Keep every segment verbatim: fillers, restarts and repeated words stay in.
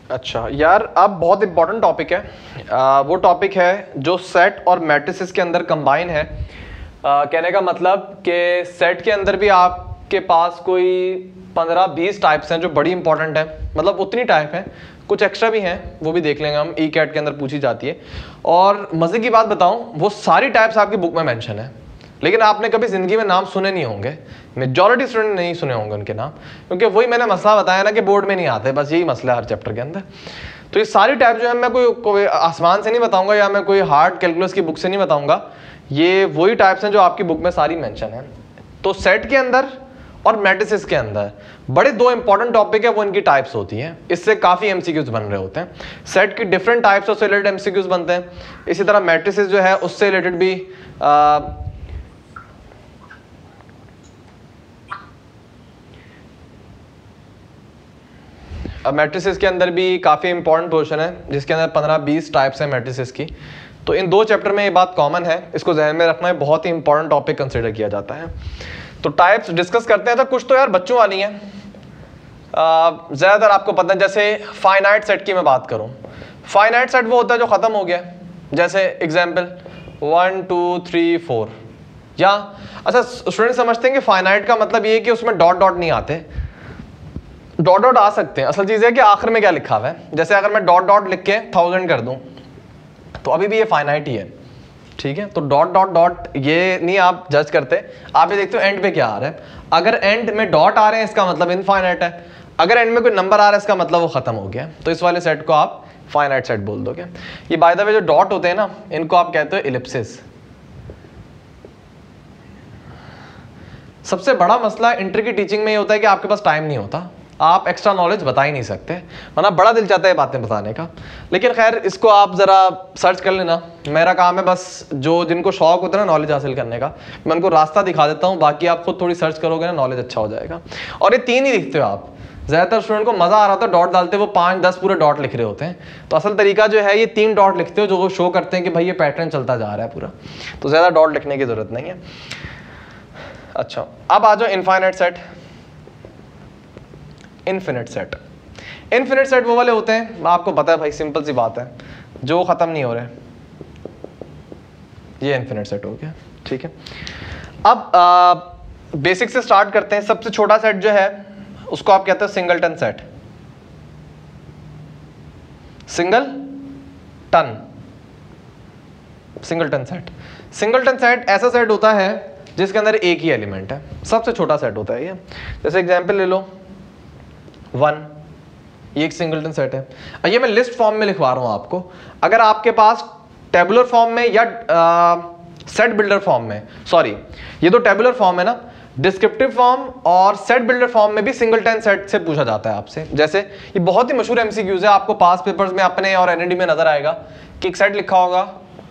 अच्छा यार, अब बहुत इंपॉर्टेंट टॉपिक है। आ, वो टॉपिक है जो सेट और मैट्रिसेस के अंदर कंबाइन है। आ, कहने का मतलब कि सेट के अंदर भी आपके पास कोई पंद्रह बीस टाइप्स हैं जो बड़ी इंपॉर्टेंट है, मतलब उतनी टाइप हैं, कुछ एक्स्ट्रा भी हैं, वो भी देख लेंगे हम। ई कैट के अंदर पूछी जाती है। और मज़े की बात बताऊं, वो सारी टाइप्स आपकी बुक में मेंशन है, लेकिन आपने कभी ज़िंदगी में नाम सुने नहीं होंगे। मेजॉरिटी स्टूडेंट नहीं सुने होंगे उनके नाम, क्योंकि वही मैंने मसला बताया ना कि बोर्ड में नहीं आते, बस यही मसला है हर चैप्टर के अंदर। तो ये सारी टाइप जो है मैं कोई कोई आसमान से नहीं बताऊंगा या मैं कोई हार्ड कैलकुलस की बुक से नहीं बताऊंगा, ये वही टाइप्स हैं जो आपकी बुक में सारी मेंशन है। तो सेट के अंदर और मैट्रिसेस के अंदर बड़े दो इंपॉर्टेंट टॉपिक है, वो इनकी टाइप्स होती हैं। इससे काफ़ी एमसीक्यूज बन रहे होते हैं। सेट की डिफरेंट टाइप्स से रिलेटेड एमसीक्यूज बनते हैं। इसी तरह मैट्रिसेस जो है उससे रिलेटेड भी आ, अब मैट्रिसेस के अंदर भी काफ़ी इंपॉर्टेंट पोर्शन है, जिसके अंदर पंद्रह बीस टाइप्स हैं मैट्रिसेस की। तो इन दो चैप्टर में ये बात कॉमन है, इसको जहन में रखना है, बहुत ही इंपॉर्टेंट टॉपिक कंसिडर किया जाता है। तो टाइप्स डिस्कस करते हैं। तो कुछ तो यार बच्चों वाली हैं, ज़्यादातर आपको पता है। जैसे फाइनाइट सेट की मैं बात करूँ, फाइनाइट सेट वो होता है जो ख़त्म हो गया, जैसे example one two three four. या अच्छा, स्टूडेंट समझते हैं कि फाइनाइट का मतलब ये है कि उसमें डॉट डॉट नहीं आते। डॉट डॉट आ सकते हैं, असल चीज़ है कि आखिर में क्या लिखा हुआ है। जैसे अगर मैं डॉट डॉट लिख के थाउजेंड कर दूं तो अभी भी ये फाइनाइट ही है, ठीक है। तो डॉट डॉट डॉट ये नहीं आप जज करते, आप ये देखते हो एंड पे क्या आ रहा है। अगर एंड में डॉट आ रहे हैं इसका मतलब इनफाइनाइट है, अगर एंड में कोई नंबर आ रहा है इसका मतलब वो खत्म हो गया। तो इस वाले सेट को आप फाइनाइट सेट बोल दोगे। ये बाय द वे जो डॉट होते हैं ना, इनको आप कहते हो इलिप्सिस। सबसे बड़ा मसला इंटर की टीचिंग में ये होता है कि आपके पास टाइम नहीं होता, आप एक्स्ट्रा नॉलेज बता ही नहीं सकते, वरना बड़ा दिल चाहता है बातें बताने का। लेकिन खैर, इसको आप ज़रा सर्च कर लेना। मेरा काम है बस जो जिनको शौक होता है ना नॉलेज हासिल करने का, मैं उनको रास्ता दिखा देता हूँ, बाकी आप खुद थोड़ी सर्च करोगे ना, नॉलेज अच्छा हो जाएगा। और ये तीन ही लिखते हो आप। ज़्यादातर स्टूडेंट को मज़ा आ रहा होता है डॉट डालते, वो पाँच दस पूरे डॉट लिख रहे होते हैं। तो असल तरीका जो है ये तीन डॉट लिखते हो, जो वो शो करते हैं कि भाई ये पैटर्न चलता जा रहा है पूरा। तो ज़्यादा डॉट लिखने की ज़रूरत नहीं है। अच्छा, अब आ जाओ infinite set, infinite set. Infinite set वो वाले होते हैं, आपको पता है भाई, सिंपल सी बात है, जो खत्म नहीं हो रहे, ये इन्फिनिट सेट हो गया, ठीक है। अब बेसिक से स्टार्ट करते हैं। सबसे छोटा सेट जो है उसको आप कहते हो singleton set. Singleton singleton set. Singleton set ऐसा सेट होता है जिसके अंदर एक ही एलिमेंट है, सबसे छोटा सेट होता है ये। जैसे एग्जांपल ले लो वन, ये एक सिंगलटन सेट है। ये मैं लिस्ट फॉर्म में लिखवा रहा हूं आपको। अगर आपके पास टेबुलर फॉर्म में या सेट बिल्डर फॉर्म में, सॉरी ये तो टेबुलर फॉर्म है ना, डिस्क्रिप्टिव फॉर्म और सेट बिल्डर फॉर्म में भी सिंगलटन सेट से पूछा जाता है आपसे। जैसे ये बहुत ही मशहूर एमसीक्यूज है, आपको पास पेपर्स में अपने और एनएडी में नजर आएगा कि एक सेट लिखा होगा,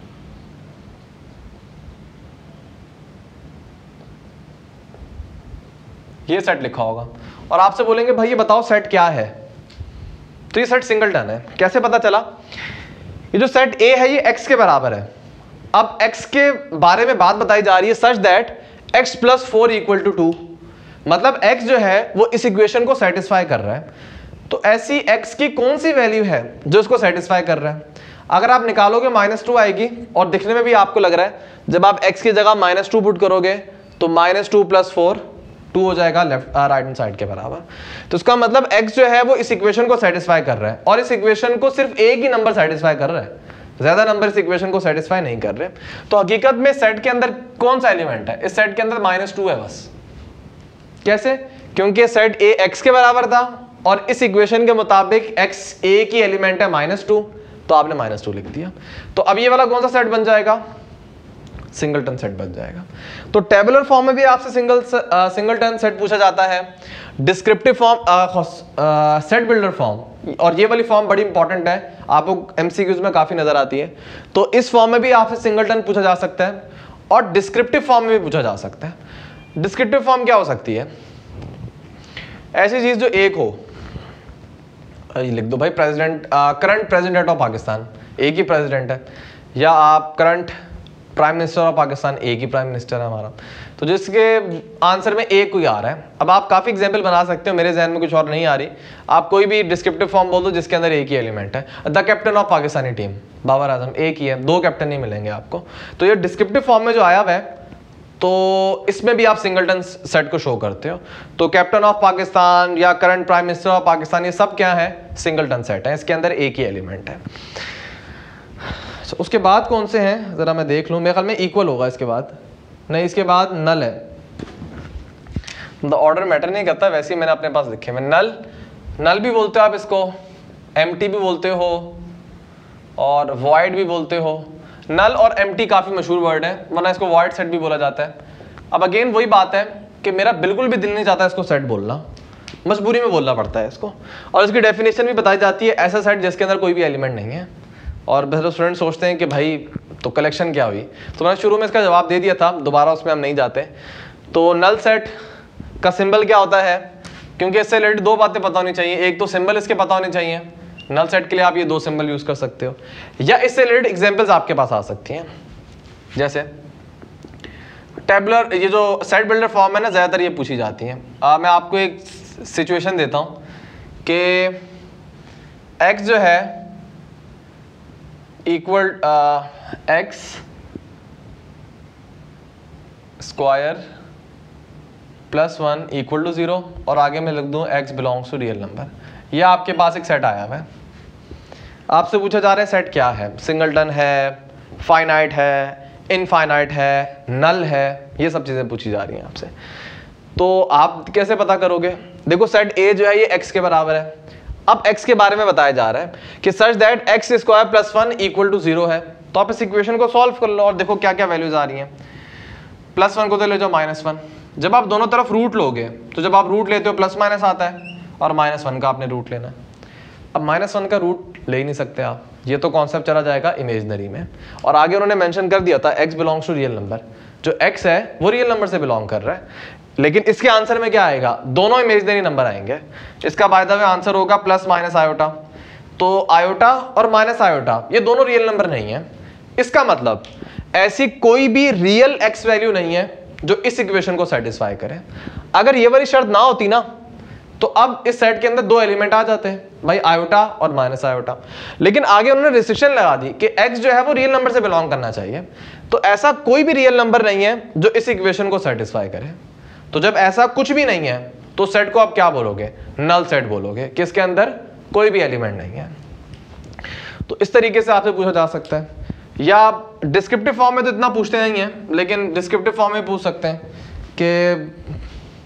ये सेट लिखा होगा, और आपसे बोलेंगे भाई ये बताओ सेट क्या है, तो ये सेट सिंगलटन है। कैसे पता चला? ये जो सेट ए है ये एक्स के बराबर है। अब एक्स के बारे में बात बताई जा रही है such that x plus four equal to two, मतलब एक्स जो है वो इस इक्वेशन को सेटिस्फाई कर रहा है। तो ऐसी एक्स की कौन सी वैल्यू है जो इसको सेटिस्फाई कर रहा है? अगर आप निकालोगे माइनस टू आएगी, और दिखने में भी आपको लग रहा है जब आप एक्स की जगह माइनस टू पुट करोगे तो minus two plus four two हो जाएगा लेफ्ट राइट हैंड साइड के बराबर। तो इसका मतलब x जो है वो इस इक्वेशन को सेटिस्फाई कर रहा है, और इस इक्वेशन को सिर्फ एक ही नंबर सेटिस्फाई कर रहा है, ज्यादा नंबर इस इक्वेशन को सेटिस्फाई नहीं कर रहे। तो हकीकत में सेट के अंदर कौन सा एलिमेंट है? इस सेट के अंदर माइनस टू है बस। कैसे? क्योंकि सेट ए एक्स के बराबर था और इस इक्वेशन के मुताबिक एक्स ए की एलिमेंट है माइनस टू, तो आपने माइनस टू लिख दिया। तो अब ये वाला कौन सा सेट बन जाएगा? सिंगलटन सेट बन जाएगा। तो टेबुलर फॉर्म में भी आपसे सिंगल सिंगलटन सेट पूछा जाता है, descriptive form, set builder form, और ये वाली फॉर्म बड़ी इंपॉर्टेंट है, आपको एमसीक्यूज में काफी नजर आती है। तो इस फॉर्म में भी आपसे सिंगलटन पूछा जा सकता है, और डिस्क्रिप्टिव फॉर्म में भी पूछा जा सकता है। डिस्क्रिप्टिव फॉर्म क्या हो सकती है? ऐसी चीज जो एक हो, लिख दो भाई president, current president of Pakistan, एक ही प्रेसिडेंट है, या आप current prime minister of Pakistan, एक ही प्राइम मिनिस्टर है हमारा, तो जिसके आंसर में ए कोई आ रहा है। अब आप काफ़ी एग्जाम्पल बना सकते हो, मेरे जहन में कुछ और नहीं आ रही, आप कोई भी डिस्क्रिप्टिव फॉर्म बोल दो जिसके अंदर एक ही एलिमेंट है। The captain of Pakistani team, Babar Azam, एक ही है, दो कैप्टन नहीं मिलेंगे आपको। तो ये डिस्क्रिप्टिव फॉर्म में जो आया हुआ है तो इसमें भी आप सिंगलटन सेट को शो करते हो। तो कैप्टन ऑफ पाकिस्तान या current prime minister of Pakistan, ये सब क्या है, सिंगलटन सेट है, इसके अंदर एक ही एलिमेंट है। so, उसके बाद कौन से हैं जरा मैं देख लूं, मेरे ख्याल में इक्वल होगा इसके बाद, नहीं इसके बाद नल है। द ऑर्डर मैटर नहीं करता, वैसे ही मैंने अपने पास लिखे हैं। नल, नल भी बोलते हो आप इसको, एम्प्टी भी बोलते हो और वॉइड भी बोलते हो। नल और एम्प्टी काफ़ी मशहूर वर्ड है, वरना इसको वॉइड सेट भी बोला जाता है। अब अगेन वही बात है कि मेरा बिल्कुल भी दिल नहीं चाहता इसको सेट बोलना, मजबूरी में बोलना पड़ता है इसको। और इसकी डेफिनेशन भी बताई जाती है, ऐसा सेट जिसके अंदर कोई भी एलिमेंट नहीं है। और फिर स्टूडेंट सोचते हैं कि भाई तो कलेक्शन क्या हुई, तो मैंने शुरू में इसका जवाब दे दिया था, दोबारा उसमें हम नहीं जाते। तो नल सेट का सिंबल क्या होता है, क्योंकि इससे रिलेटेड दो बातें पता होनी चाहिए, एक तो सिंबल इसके पता होने चाहिए, नल सेट के लिए आप ये दो सिंबल यूज कर सकते हो, या इससे रिलेटेड एग्जांपल्स आपके पास आ सकती हैं। जैसे टेबलर, ये जो सेट बिल्डर फॉर्म है ना, ज़्यादातर ये पूछी जाती हैं। आ, मैं आपको एक सिचुएशन देता हूँ कि x जो है equal x square plus one equal to zero, और आगे मैं लिख दूँ x belongs to real number. यह आपके पास एक सेट आया हुआ है, आपसे पूछा जा रहा है सेट क्या है, सिंगलटन है, फाइनाइट है, इनफाइनाइट है, नल है, ये सब चीज़ें पूछी जा रही हैं आपसे। तो आप कैसे पता करोगे, देखो सेट ए जो है ये x के बराबर है। अब x के बारे में बताया जा रहा है कि such that x square plus one equal to zero है। तो आप इस इक्वेशन को सॉल्व कर लो और देखो क्या क्या वैल्यूज आ रही हैं। प्लस वन को तो ले जाओ माइनस वन, जब आप दोनों तरफ रूट लोगे तो जब आप रूट लेते हो प्लस माइनस आता है, और माइनस वन का आपने रूट लेना है। अब माइनस वन का रूट ले ही नहीं सकते आप, ये तो कॉन्सेप्ट चला जाएगा इमेजनरी में। और आगे उन्होंने मेंशन कर दिया था x belongs to real number, जो x है वो रियल नंबर से बिलोंग कर रहा है। लेकिन इसके आंसर में क्या आएगा, दोनों इमेजनरी नंबर आएंगे। इसका बाय द वे आंसर होगा प्लस माइनस आयोटा। तो आयोटा और माइनस आयोटा ये दोनों रियल नंबर नहीं है। इसका मतलब ऐसी कोई भी रियल x वैल्यू नहीं है जो इस इक्वेशन को सेटिस्फाई करे। अगर ये वाली शर्त ना होती ना, तो अब इस सेट के अंदर दो एलिमेंट आ जाते हैं भाई, आयोटा और माइनस आयोटा। लेकिन आगे उन्होंने रिस्ट्रिक्शन लगा दी कि x जो है वो रियल नंबर से बिलोंग करना चाहिए। तो ऐसा कोई भी रियल नंबर नहीं है जो इस इक्वेशन को सेटिस्फाई करे। तो जब ऐसा कुछ भी नहीं है तो सेट को आप क्या बोलोगे, नल सेट बोलोगे, किसके अंदर कोई भी एलिमेंट नहीं है। तो इस तरीके से आपसे पूछा जा सकता है, या डिस्क्रिप्टिव फॉर्म में तो इतना पूछते नहीं है, लेकिन डिस्क्रिप्टिव फॉर्म में पूछ सकते हैं कि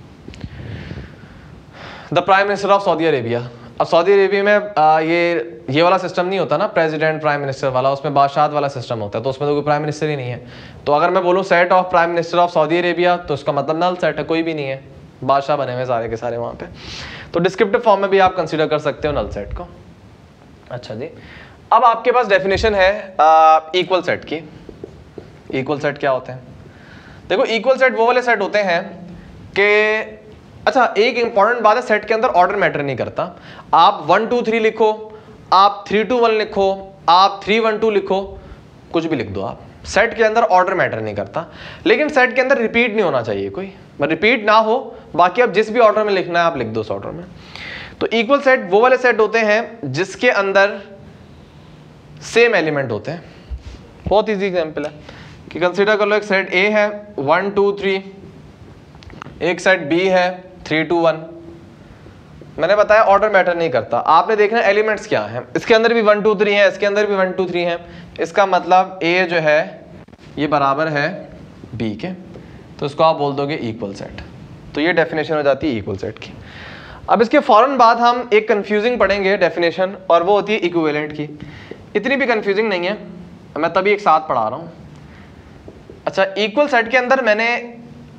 the prime minister of Saudi Arabia. अब सऊदी अरेबिया में आ, ये ये वाला सिस्टम नहीं होता ना, प्रेसिडेंट प्राइम मिनिस्टर वाला, उसमें बादशाह वाला सिस्टम होता है, तो उसमें तो कोई प्राइम मिनिस्टर ही नहीं है। तो अगर मैं बोलूँ set of prime minister of Saudi Arabia, तो उसका मतलब नल सेट है, कोई भी नहीं है, बादशाह बने हुए सारे के सारे वहाँ पे। तो डिस्क्रिप्टिव फॉर्म में भी आप कंसिडर कर सकते हो नल सेट को। अच्छा जी, अब आपके पास डेफिनेशन है इक्वल सेट की। इक्वल सेट क्या होते हैं, देखो इक्वल सेट वो वाले सेट होते हैं कि, अच्छा एक इंपॉर्टेंट बात है, सेट के अंदर ऑर्डर मैटर नहीं करता। आप वन टू थ्री लिखो, आप थ्री टू वन लिखो, आप थ्री वन टू लिखो, कुछ भी लिख दो आप, सेट के अंदर ऑर्डर मैटर नहीं करता। लेकिन सेट के अंदर रिपीट नहीं होना चाहिए, कोई रिपीट ना हो, बाकी आप जिस भी ऑर्डर में लिखना है आप लिख दो उस ऑर्डर में। तो इक्वल सेट वो वाले सेट होते हैं जिसके अंदर सेम एलिमेंट होते हैं। बहुत ईजी एग्जाम्पल है कि कंसिडर कर लो, एक सेट ए है वन टू थ्री, एक सेट बी है थ्री टू वन। मैंने बताया ऑर्डर मैटर नहीं करता, आपने देखना एलिमेंट्स क्या हैं। इसके अंदर भी वन टू थ्री है, इसके अंदर भी वन टू थ्री है, इसका मतलब ए जो है ये बराबर है बी के, तो इसको आप बोल दोगे इक्वल सेट। तो ये डेफिनेशन हो जाती है इक्वल सेट की। अब इसके फौरन बाद हम एक कंफ्यूजिंग पढ़ेंगे डेफिनेशन, और वो होती है इक्विवेलेंट की। इतनी भी कंफ्यूजिंग नहीं है, मैं तभी एक साथ पढ़ा रहा हूँ। अच्छा, इक्वल सेट के अंदर मैंने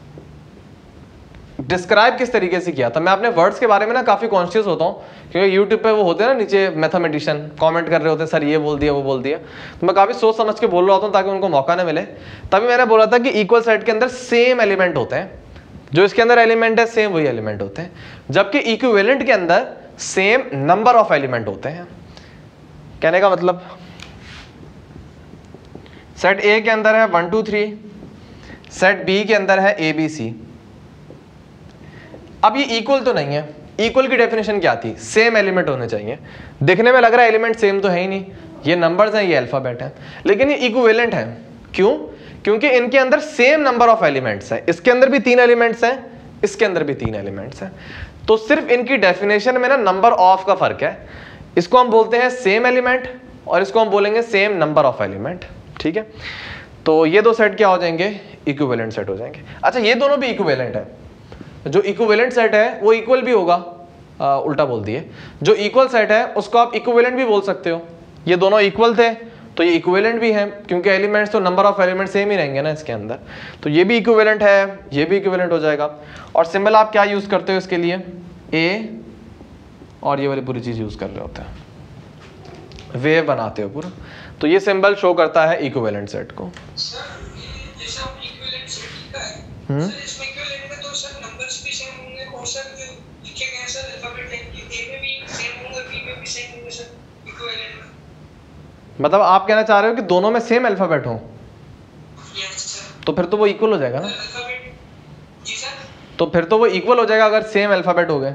डिस्क्राइब किस तरीके से किया था, मैं अपने वर्ड्स के बारे में ना काफ़ी कॉन्शियस होता हूँ, क्योंकि यूट्यूब पे वो होते हैं ना नीचे मैथमेटिशियन कमेंट कर रहे होते हैं, सर ये बोल दिया वो बोल दिया, तो मैं काफ़ी सोच समझ के बोल रहा होता हूँ ताकि उनको मौका ना मिले। तभी मैंने बोला था कि इक्वल सेट के अंदर सेम एलिमेंट होते हैं, जो इसके अंदर एलिमेंट है सेम वही एलिमेंट होते हैं, जबकि इक्विवेलेंट के अंदर सेम नंबर ऑफ एलिमेंट होते हैं। कहने का मतलब सेट ए के अंदर है one two three, set B के अंदर है ए बी सी। अब ये इक्वल तो नहीं है, इक्वल की डेफिनेशन क्या थी, सेम एलिमेंट होने चाहिए। दिखने में लग रहा है एलिमेंट सेम तो है ही नहीं, ये नंबर्स हैं ये अल्फाबेट है, लेकिन ये इक्विवेलेंट है। क्यों? क्योंकि इनके अंदर सेम नंबर ऑफ एलिमेंट्स हैं, इसके अंदर भी तीन एलिमेंट्स हैं, इसके अंदर भी तीन एलिमेंट्स हैं, तो सिर्फ इनकी डेफिनेशन में ना नंबर ऑफ का फर्क है। इसको हम बोलते हैं सेम एलिमेंट और इसको हम बोलेंगे सेम नंबर ऑफ एलिमेंट। ठीक है, तो ये दो सेट क्या हो जाएंगे, इक्विवेलेंट सेट हो जाएंगे। अच्छा, ये दोनों भी इक्विवेलेंट है, जो इक्विवेलेंट सेट है वो इक्वल भी होगा, आ, उल्टा बोल दिए, जो इक्वल सेट है उसको आप इक्विवेलेंट भी बोल सकते हो। ये दोनों इक्वल थे तो ये इक्विवेलेंट भी है, क्योंकि एलिमेंट्स तो नंबर ऑफ एलिमेंट सेम ही रहेंगे ना इसके अंदर, तो ये भी इक्विवेलेंट है, ये भी इक्विवेलेंट हो जाएगा। और सिंबल आप क्या यूज करते हो इसके लिए, ए, और ये वाली पूरी चीज यूज कर रहे होते हैं, वेव बनाते हो पूरा, तो ये सिंबल शो करता है इक्विवेलेंट सेट को। हम्म मतलब आप कहना चाह रहे हो कि दोनों में सेम अल्फाबेट हो? तो फिर तो वो इक्वल हो जाएगा ना, तो फिर तो वो इक्वल हो जाएगा अगर सेम अल्फाबेट हो गए।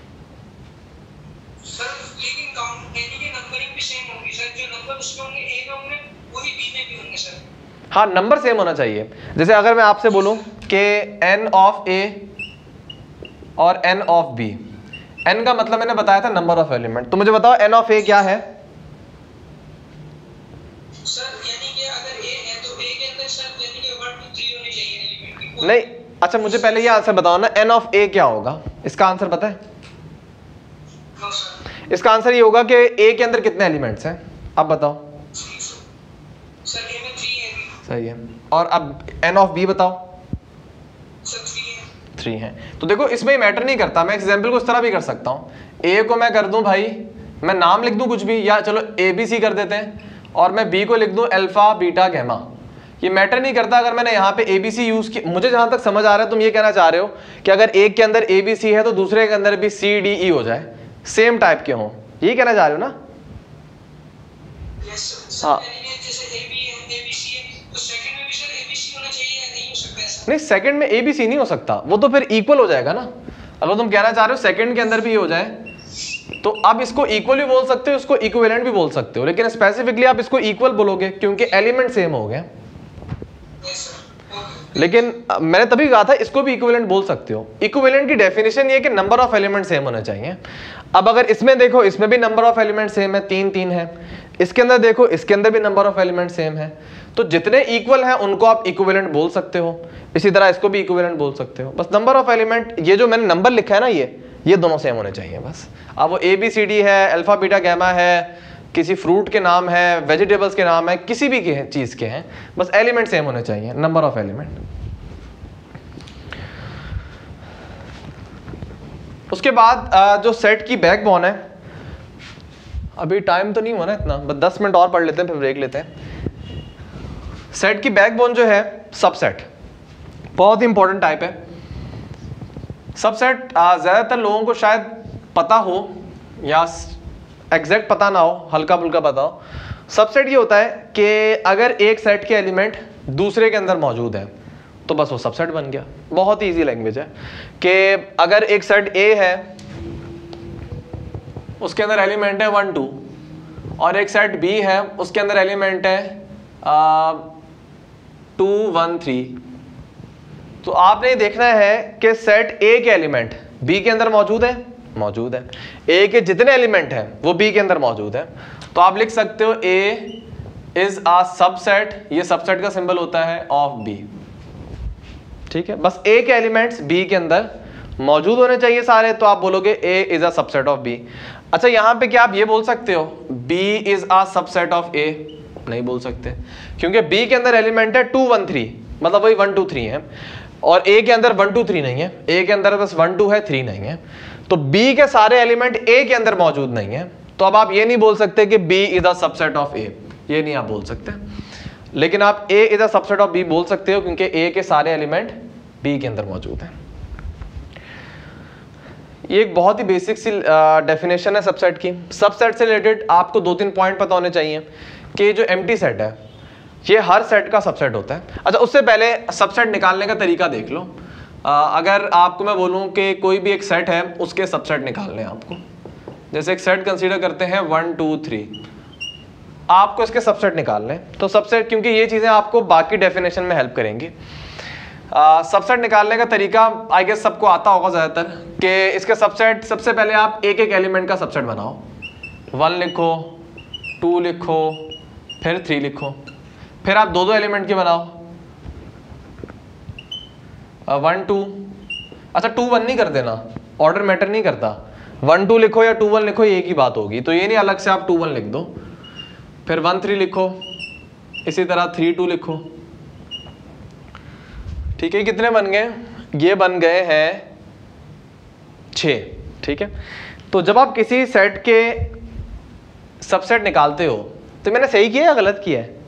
हाँ, नंबर सेम होना चाहिए। जैसे अगर मैं आपसे बोलूं कि n ऑफ a और n ऑफ b, n का मतलब मैंने बताया था नंबर ऑफ एलिमेंट, तो मुझे बताओ n ऑफ a क्या है? सर यानी कि अगर a है तो a के अंदर सर यानी कि वन टू थ्री होने चाहिए एलिमेंट की। नहीं, अच्छा मुझे पहले ये आंसर बताओ ना, n ऑफ a क्या होगा? इसका आंसर पता है? No sir. इसका आंसर ये होगा कि a के अंदर कितने एलिमेंट्स हैं, आप बताओ। सर a में थ्री है। सही है, और अब n ऑफ b बताओ। सर थ्री है। थ्री है, तो देखो इसमें ही मैटर नहीं करता, मैं एग्जांपल को इस तरह भी कर सकता हूँ, a को मैं कर दूं भाई, मैं नाम लिख दूं कुछ भी, या चलो a b c कर देते हैं, और मैं b को लिख दूं अल्फा बीटा गैमा, ये मैटर नहीं करता। अगर मैंने यहाँ पे ए बी सी यूज की, मुझे जहां तक समझ आ रहा है तुम ये कहना चाह रहे हो कि अगर एक के अंदर ए बी सी है तो दूसरे के अंदर भी सी डी ई हो जाए, सेम टाइप के हों, यही कहना चाह रहे हो ना? yes, हाँ, नहीं सेकंड में ए बी सी नहीं हो सकता, वो तो फिर इक्वल हो जाएगा ना। अगर तुम कहना चाह रहे हो सेकंड के अंदर भी हो जाए, तो आप इसको इक्वल भी बोल सकते हो, इसको इक्विवेलेंट भी बोल सकते हो, लेकिन स्पेसिफिकली आप इसको इक्वल बोलोगे क्योंकि एलिमेंट सेम हो गए। लेकिन मैंने तभी कहा था इसको भी इक्विवेलेंट बोल सकते हो। इक्विवेलेंट की डेफिनेशन ये है कि नंबर ऑफ एलिमेंट सेम होने चाहिए। अब अगर इसमें देखो, इसमें भी नंबर ऑफ एलिमेंट सेम है, तीन तीन है, इसके अंदर देखो इसके अंदर भी नंबर ऑफ एलिमेंट सेम है, तो जितने इक्वल हैं उनको आप इक्विवेलेंट बोल सकते हो। इसी तरह इसको भी इक्विवेलेंट बोल सकते हो। बस नंबर ऑफ एलिमेंट, ये जो मैंने नंबर लिखा है ना, ये ये दोनों सेम होने चाहिए बस। अब वो ए बी सी डी है, अल्फा बीटा गैमा है, किसी फ्रूट के नाम है, वेजिटेबल्स के नाम है, किसी भी के चीज के हैं, बस एलिमेंट सेम होने चाहिए, नंबर ऑफ एलिमेंट। उसके बाद जो सेट की बैकबोन है, अभी टाइम तो नहीं हुआ ना इतना, बस दस मिनट और पढ़ लेते हैं फिर ब्रेक लेते हैं। सेट की बैकबोन जो है सबसेट, बहुत ही इंपॉर्टेंट टाइप है। सबसेट ज्यादातर लोगों को शायद पता हो या एग्जैक्ट पता ना हो, हल्का फुल्का पता हो। सबसेट ये होता है कि अगर एक सेट के एलिमेंट दूसरे के अंदर मौजूद है तो बस वो सबसेट बन गया। बहुत ही इजी लैंग्वेज है कि अगर एक सेट ए है, उसके अंदर एलिमेंट है वन टू, और एक सेट बी है, उसके अंदर एलिमेंट है टू वन थ्री, तो आपने देखना है कि सेट ए के एलिमेंट बी के अंदर मौजूद है, मौजूद है, ए के जितने एलिमेंट हैं वो बी के अंदर मौजूद है, तो आप लिख सकते हो ए इज अ सबसेट, ये सबसेट का सिंबल होता है ऑफ बी। ठीक है, बस ए के एलिमेंट्स बी के अंदर मौजूद होने चाहिए सारे, तो आप बोलोगे A is a subset of B. अच्छा, यहां पे क्या आप ये बोल सकते हो B is a subset of A? नहीं बोल सकते, क्योंकि बी के अंदर एलिमेंट है टू वन थ्री, मतलब वही वन टू थ्री है, और ए के अंदर वन टू थ्री नहीं है, ए के अंदर बस वन टू है, थ्री नहीं है, तो बी के सारे एलिमेंट ए के अंदर मौजूद नहीं है, तो अब आप ये नहीं बोल सकते कि B is a subset of A, ये नहीं आप बोल सकते। लेकिन आप A is a subset of B बोल सकते हो क्योंकि ए के सारे एलिमेंट बी के अंदर मौजूद हैं। ये एक बहुत ही बेसिक सी डेफिनेशन है सबसेट की। सबसेट से रिलेटेड आपको दो तीन पॉइंट पता होने चाहिए कि जो एम्प्टी सेट है, ये हर सेट का सबसेट होता है। अच्छा, उससे पहले सबसेट निकालने का तरीका देख लो। आ, अगर आपको मैं बोलूं कि कोई भी एक सेट है उसके सबसेट निकालने हैं आपको, जैसे एक सेट कंसीडर करते हैं वन टू थ्री, आपको इसके सबसेट निकालने हैं। तो सबसेट, क्योंकि ये चीज़ें आपको बाकी डेफिनेशन में हेल्प करेंगी। सबसेट निकालने का तरीका आई गेस सबको आता होगा ज़्यादातर, कि इसके सबसेट सबसे पहले आप एक एक एलिमेंट का सबसेट बनाओ। वन लिखो, टू लिखो, फिर थ्री लिखो, फिर आप दो दो एलिमेंट के बनाओ, वन टू। अच्छा, टू वन नहीं कर देना, ऑर्डर मैटर नहीं करता, वन टू लिखो या टू वन लिखो, ये एक ही बात होगी। तो ये नहीं अलग से आप टू वन लिख दो, फिर वन थ्री लिखो, इसी तरह थ्री टू लिखो। ठीक है, कितने बन गए? ये बन गए हैं छः। ठीक है, तो जब आप किसी सेट के सबसेट निकालते हो तो मैंने सही किया या गलत किया है?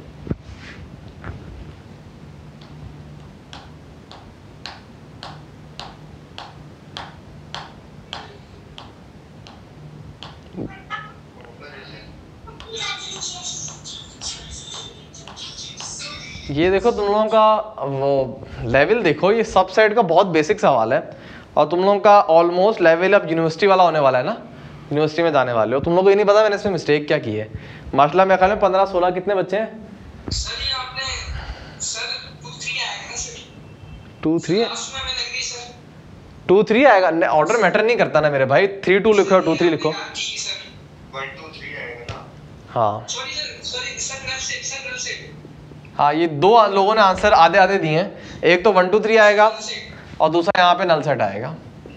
ये देखो, तुम लोगों का वो लेवल देखो, ये सबसेट का बहुत बेसिक सवाल है और तुम लोगों का ऑलमोस्ट लेवल अब यूनिवर्सिटी वाला होने वाला है ना, यूनिवर्सिटी में जाने वाले हो। तुम लोगों को ये नहीं पता मैंने इसमें मिस्टेक क्या की है। माशाल्लाह मेरे ख्याल में पंद्रह सोलह कितने बच्चे हैं? सर ये आपने सर टू थ्री आएगा ना सर? टू थ्री लास्ट में हमें लग रही सर टू थ्री आएगा। ऑर्डर मैटर नहीं करता ना मेरे भाई, थ्री टू लिखो, टू थ्री लिखो। वन टू थ्री आएगा ना? हाँ सॉरी सर, सॉरी सर, गलत से सर, गलत से। हाँ, ये दो लोगों ने आंसर आधे आधे दिए हैं, एक तो वन टू थ्री आएगा और दूसरा यहाँ पे नल सेट आएगा।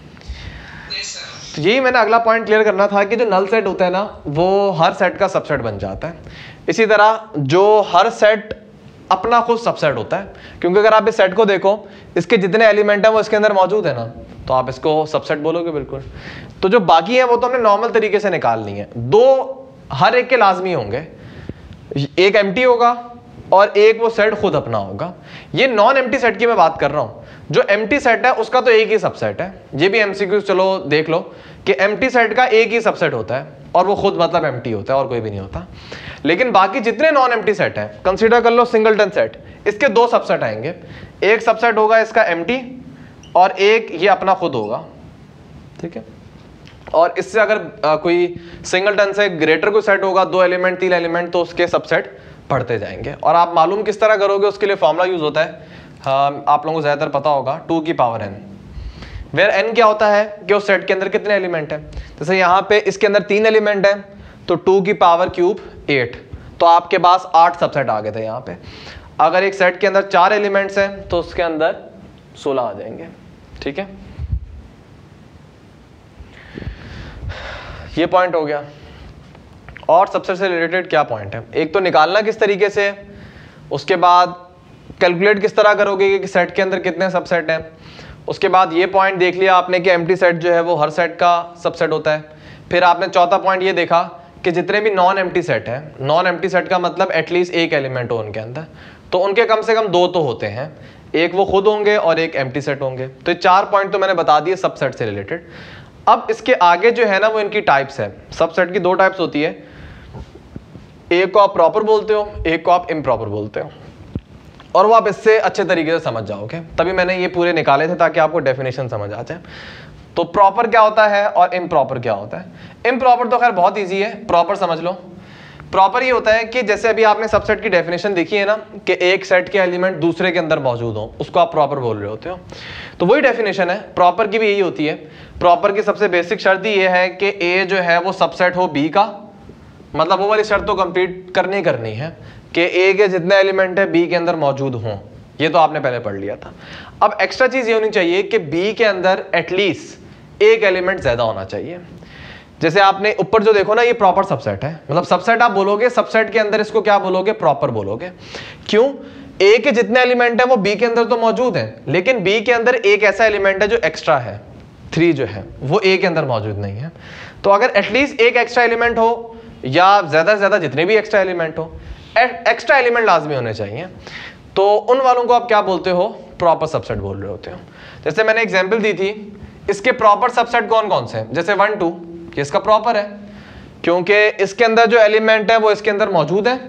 तो यही मैंने अगला पॉइंट क्लियर करना था कि जो नल सेट होता है ना, वो हर सेट का सबसेट बन जाता है। इसी तरह जो हर सेट अपना खुद सबसेट होता है, क्योंकि अगर आप इस सेट को देखो, इसके जितने एलिमेंट हैं वो इसके अंदर मौजूद है ना, तो आप इसको सबसेट बोलोगे बिल्कुल। तो जो बाकी है वो तो हमने नॉर्मल तरीके से निकालनी है। दो हर एक के लाजमी होंगे, एक एम्प्टी होगा और एक वो सेट खुद अपना होगा। ये नॉन एम्प्टी सेट की मैं बात कर रहा हूँ। जो एम्प्टी सेट है उसका तो एक ही सबसेट है। ये भी एमसीक्यू चलो देख लो कि एम्प्टी सेट का एक ही सबसेट होता है और वो खुद मतलब एम्प्टी होता है और कोई भी नहीं होता। लेकिन बाकी जितने नॉन एम्प्टी सेट हैं, कंसीडर कर लो सिंगलटन सेट, इसके दो सबसेट आएंगे। एक सबसेट होगा इसका एम्प्टी और एक ये अपना खुद होगा। ठीक है, और इससे अगर आ, कोई सिंगलटन से ग्रेटर कोई सेट होगा, दो एलिमेंट तीन एलिमेंट, तो उसके सबसेट पढ़ते जाएंगे। और आप मालूम किस तरह करोगे, उसके लिए फॉर्मूला यूज होता है, हाँ, आप लोगों को ज्यादातर पता होगा, टू की पावर एन, वेयर एन क्या होता है कि उस सेट के अंदर कितने एलिमेंट हैं। जैसे यहाँ पे इसके अंदर तीन एलिमेंट हैं तो टू की पावर क्यूब एट, तो आपके पास आठ सबसेट आ गए थे यहाँ पे। अगर एक सेट के अंदर चार एलिमेंट्स हैं तो उसके अंदर सोलह आ जाएंगे। ठीक है, ये पॉइंट हो गया। और सबसेट से रिलेटेड क्या पॉइंट है, एक तो निकालना किस तरीके से, उसके बाद कैलकुलेट किस तरह करोगे कि सेट के अंदर कितने सबसेट हैं, उसके बाद ये पॉइंट देख लिया आपने कि एम्प्टी सेट जो है वो हर सेट का सबसेट होता है। फिर आपने चौथा पॉइंट ये देखा कि जितने भी नॉन एम्प्टी सेट हैं, नॉन एम्प्टी सेट का मतलब एटलीस्ट एक एलिमेंट हो उनके अंदर, तो उनके कम से कम दो तो होते हैं, एक वो खुद होंगे और एक एम्प्टी सेट होंगे। तो ये चार पॉइंट तो मैंने बता दिए सबसेट से रिलेटेड। अब इसके आगे जो है ना वो इनकी टाइप्स है। सबसेट की दो टाइप्स होती है, एक को आप प्रॉपर बोलते हो, एक को आप इम्प्रॉपर बोलते हो, और वो आप इससे अच्छे तरीके से समझ जाओगे। तभी मैंने ये पूरे निकाले थे ताकि आपको डेफिनेशन समझ आ जाए। तो प्रॉपर क्या होता है और इम्प्रॉपर क्या होता है। इम्प्रॉपर तो खैर बहुत इजी है, प्रॉपर समझ लो। प्रॉपर ये होता है कि जैसे अभी आपने सबसेट की डेफिनेशन देखी है ना कि एक सेट के एलिमेंट दूसरे के अंदर मौजूद हो, उसको आप प्रॉपर बोल रहे होते हो। तो वही डेफिनेशन है प्रॉपर की भी, यही होती है। प्रॉपर की सबसे बेसिक शर्त ये है कि ए जो है वो सबसेट हो बी का, मतलब वो वाली शर्त तो कंप्लीट करनी करनी है कि ए के जितने एलिमेंट है बी के अंदर मौजूद हों। ये तो आपने पहले पढ़ लिया था। अब एक्स्ट्रा चीज ये होनी चाहिए कि बी के अंदर एटलीस्ट एक एलिमेंट ज्यादा होना चाहिए। जैसे आपने ऊपर जो देखो ना, ये प्रॉपर सबसेट है, मतलब सबसेट आप बोलोगे, सबसेट के अंदर इसको क्या बोलोगे, प्रॉपर बोलोगे। क्यों? ए के जितने एलिमेंट है वो बी के अंदर तो मौजूद है, लेकिन बी के अंदर एक ऐसा एलिमेंट है जो एक्स्ट्रा है, थ्री जो है वो ए के अंदर मौजूद नहीं है। तो अगर एटलीस्ट एक एक्स्ट्रा एलिमेंट हो या ज्यादा से ज्यादा जितने भी एक्स्ट्रा एलिमेंट हो, एक्स्ट्रा एलिमेंट लाजमी होने चाहिए, तो उन वालों को आप क्या बोलते हो, प्रॉपर सबसेट बोल रहे होते हो। जैसे मैंने एग्जांपल दी थी, इसके प्रॉपर सबसेट कौन कौन से हैं, जैसे वन टू, ये इसका प्रॉपर है क्योंकि इसके अंदर जो एलिमेंट है वो इसके अंदर मौजूद है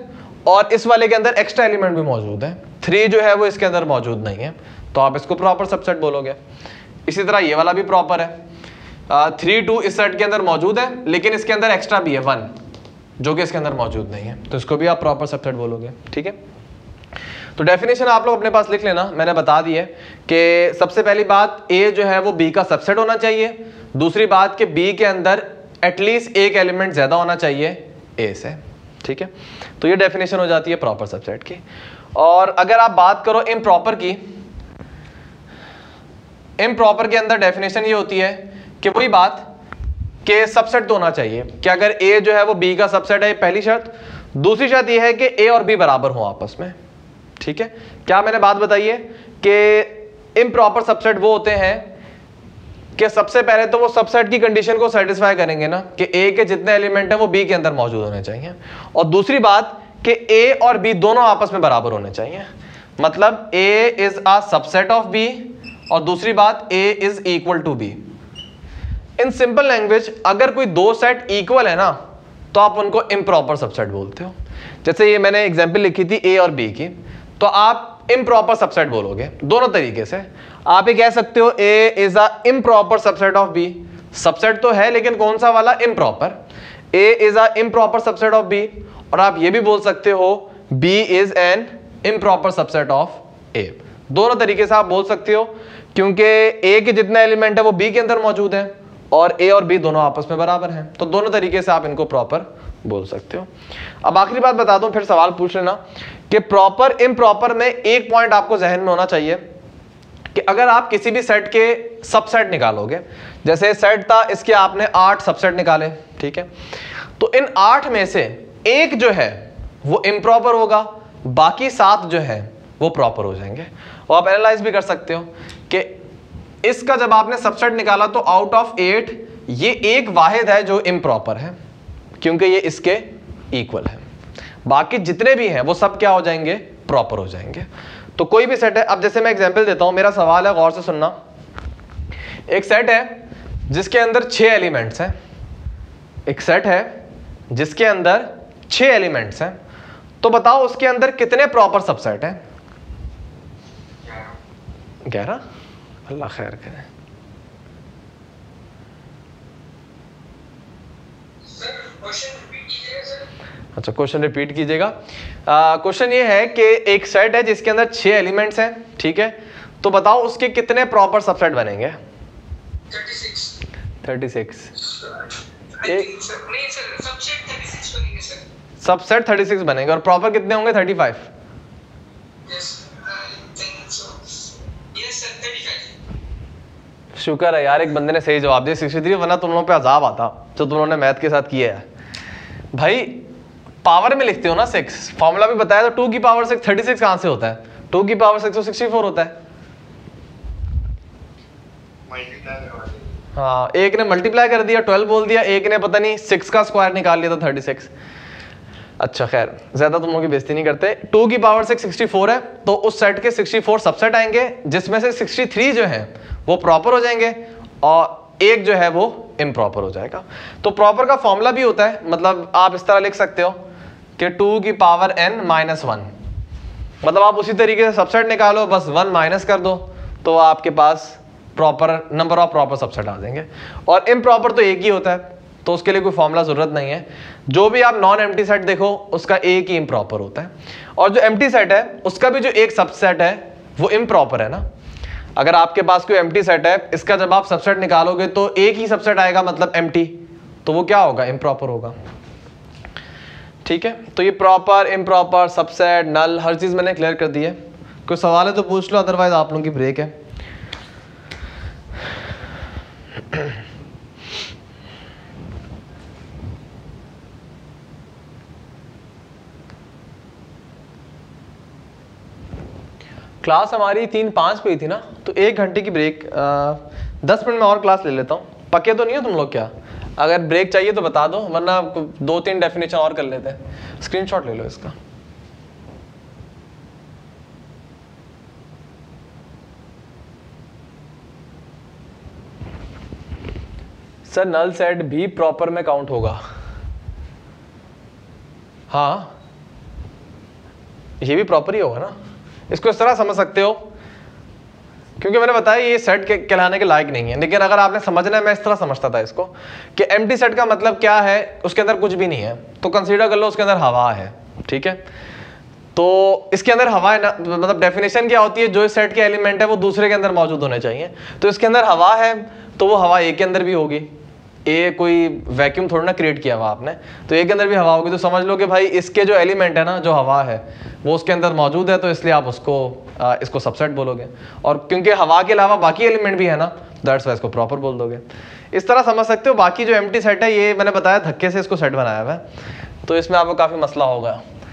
और इस वाले के अंदर एक्स्ट्रा एलिमेंट भी मौजूद है, थ्री जो है वो इसके अंदर मौजूद नहीं है, तो आप इसको प्रॉपर सबसेट बोलोगे। इसी तरह ये वाला भी प्रॉपर है, थ्री टू इस सेट के अंदर मौजूद है लेकिन इसके अंदर एक्स्ट्रा भी है वन जो कि इसके अंदर मौजूद नहीं है, तो इसको भी आप प्रॉपर सबसेट बोलोगे। ठीक है, तो डेफिनेशन आप लोग अपने पास लिख लेना, मैंने बता दी है कि सबसे पहली बात ए जो है वो बी का सबसेट होना चाहिए, दूसरी बात कि बी के अंदर एटलीस्ट एक एलिमेंट ज्यादा होना चाहिए ए से। ठीक है, तो ये डेफिनेशन हो जाती है प्रॉपर सबसेट की। और अगर आप बात करो इम्प्रॉपर की, इम्प्रॉपर के अंदर डेफिनेशन ये होती है कि वही बात कि सबसेट तो होना चाहिए कि अगर ए जो है वो बी का सबसेट है, पहली शर्त। दूसरी शर्त ये है कि ए और बी बराबर हो आपस में। ठीक है, क्या मैंने बात बताई है कि इम्प्रॉपर सबसेट वो होते हैं कि सबसे पहले तो वो सबसेट की कंडीशन को सेटिस्फाई करेंगे ना कि ए के जितने एलिमेंट हैं वो बी के अंदर मौजूद होने चाहिए, और दूसरी बात कि ए और बी दोनों आपस में बराबर होने चाहिए, मतलब A is a subset of B, और दूसरी बात A is equal to B. In simple language अगर कोई दो सेट इक्वल है ना तो आप उनको इम्प्रॉपर सबसेट बोलते हो। जैसे ये मैंने एग्जांपल लिखी थी ए और बी की, तो आप इम्प्रॉपर सबसेट बोलोगे दोनों तरीके से। आप ये कह सकते हो A is a improper subset of B, subset तो है लेकिन कौन सा वाला, improper. A is a improper subset of B, और आप ये भी बोल सकते हो B is an improper subset of A. दोनों तरीके से आप बोल सकते हो क्योंकि ए के जितने एलिमेंट है वो बी के अंदर मौजूद है और ए और बी दोनों आपस में बराबर हैं, तो दोनों तरीके से आप इनको प्रॉपर बोल सकते हो। अब आखिरी बात बता दूं, फिर सवाल पूछ लेना कि प्रॉपर इम्प्रॉपर में एक पॉइंट आपको जहन में होना चाहिए कि अगर आप किसी भी सेट के सबसेट निकालोगे, जैसे सेट था इसके आपने आठ सबसेट निकाले, ठीक है, तो इन आठ में से एक जो है वो इम्प्रॉपर होगा, बाकी सात जो है वो प्रॉपर हो जाएंगे। और आप एनालाइज भी कर सकते हो कि इसका जब आपने सबसेट निकाला तो आउट ऑफ एट ये एक वाहिद है जो इम्प्रॉपर है क्योंकि ये इसके इक्वल है, बाकी जितने भी हैं वो सब क्या हो जाएंगे, प्रॉपर हो जाएंगे। तो कोई भी सेट है, अब जैसे मैं एग्जांपल देता हूं, मेरा सवाल है, गौर से सुनना। एक सेट है जिसके अंदर छह एलिमेंट्स हैं, एक सेट है जिसके अंदर छह एलिमेंट्स हैं, तो बताओ उसके अंदर कितने प्रॉपर सबसेट हैं? ग्यारह। अल्लाह खैर करे। अच्छा, क्वेश्चन रिपीट कीजिएगा। क्वेश्चन ये है कि एक सेट है जिसके अंदर छह एलिमेंट्स हैं, ठीक है, तो बताओ उसके कितने प्रॉपर सबसेट बनेंगे? Thirty six. Subset thirty six बनेंगे और प्रॉपर कितने होंगे? Thirty five. शुक्र है यार, एक बंदे ने सही जवाब दिया सिक्सटी थ्री, वरना तुम लोगों पे अजाब आता जो तुम लोगों ने मैथ के साथ किया है। भाई पावर में लिखते हो ना सिक्स, फॉर्मूला भी बताया, तो टू की पावर सिक्स, थर्टी सिक्स कहां से होता है? टू की पावर सिक्स तो सिक्सटी फोर होता है। हाँ, एक ने मल्टीप्लाई कर दिया, ट्वेल्व बोल दिया, एक ने पता नहीं सिक्स का स्क्वायर निकाल लिया था थर्टी सिक्स। अच्छा खैर, ज्यादा तुम लोगों की बेइज्जती नहीं करते। टू की पावर सिक्स सिक्सटी फोर है, तो उस सेट के सिक्सटी फोर सबसेट आएंगे जिसमें से सिक्सटी थ्री जो है वो प्रॉपर हो जाएंगे और एक जो है वो इम्प्रॉपर हो जाएगा। तो प्रॉपर का फॉर्मूला भी होता है, मतलब आप इस तरह लिख सकते हो कि टू की पावर एन माइनस वन, मतलब आप उसी तरीके से सबसेट निकालो, बस वन माइनस कर दो तो आपके पास proper number of proper subset आ जाएंगे। और इम्प्रॉपर तो एक ही होता है, तो उसके लिए कोई फॉर्मूला जरूरत नहीं है। जो भी आप नॉन एम्प्टी सेट देखो उसका एक ही इम्प्रॉपर होता है, और जो एम्प्टी सेट है उसका भी जो एक सबसेट है वो इम्प्रॉपर है ना। अगर आपके पास कोई एम्प्टी सेट है, इसका जब आप सबसेट निकालोगे तो एक ही सबसेट आएगा, मतलब एम्प्टी, तो वो क्या होगा? इम्प्रॉपर होगा। ठीक है, तो ये प्रॉपर, इम्प्रॉपर, सबसेट, नल, हर चीज मैंने क्लियर कर दी है। कोई सवाल है तो पूछ लो, अदरवाइज आप लोगों की ब्रेक है। क्लास हमारी तीन पाँच पे ही थी ना, तो एक घंटे की ब्रेक, आ, दस मिनट में और क्लास ले लेता हूँ। पक्के तो नहीं हो तुम लोग क्या? अगर ब्रेक चाहिए तो बता दो, वरना दो तीन डेफिनेशन और कर लेते हैं। स्क्रीनशॉट ले लो इसका। सर नल सेट भी प्रॉपर में काउंट होगा? हाँ, ये भी प्रॉपर ही होगा ना, इसको इस तरह समझ सकते हो, क्योंकि मैंने बताया ये सेट के कहलाने के लायक नहीं है। लेकिन अगर आपने समझना है, मैं इस तरह समझता था इसको कि एम्प्टी सेट का मतलब क्या है, उसके अंदर कुछ भी नहीं है, तो कंसीडर कर लो उसके अंदर हवा है, ठीक है। तो इसके अंदर हवा है ना, मतलब डेफिनेशन क्या होती है, जो इस सेट के एलिमेंट है वो दूसरे के अंदर मौजूद होने चाहिए। तो इसके अंदर हवा है तो वो हवा ए के अंदर भी होगी, ए कोई वैक्यूम थोड़ा ना क्रिएट किया हुआ आपने, तो ए के अंदर भी हवा होगी। तो समझ लो कि भाई इसके जो एलिमेंट है ना, जो हवा है वो उसके अंदर मौजूद है, तो इसलिए आप उसको आ, इसको सबसेट बोलोगे। और क्योंकि हवा के अलावा बाकी एलिमेंट भी है ना, दैट्स वाई इसको प्रॉपर बोल दोगे। इस तरह समझ सकते हो। बाकी जो एम्प्टी सेट है, ये मैंने बताया धक्के से इसको सेट बनाया हुआ है, तो इसमें आपको काफ़ी मसला होगा।